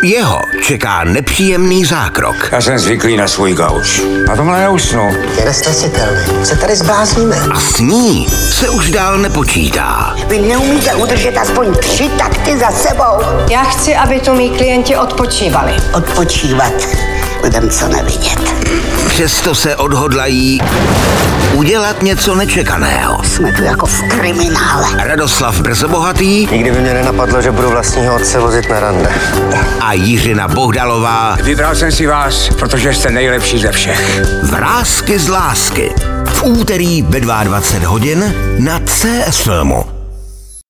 Jeho čeká nepříjemný zákrok. Já jsem zvyklý na svůj gauč. Na tomhle neusnu. Je nesnesitelný. Se tady zblázníme. A s ní se už dál nepočítá. Vy neumíte udržet aspoň 3 takty za sebou. Já chci, aby tu mý klienti odpočívali. Odpočívat. Budem co nevidět. Přesto se odhodlají udělat něco nečekaného. Jsme tu jako v kriminále. Radoslav Brzobohatý Nikdy by mě nenapadlo, že budu vlastního otce vozit na rande. a Jiřina Bohdalová. Vybral jsem si vás, protože jste nejlepší ze všech. Vrásky z lásky. V úterý ve 22 hodin na CS Filmu.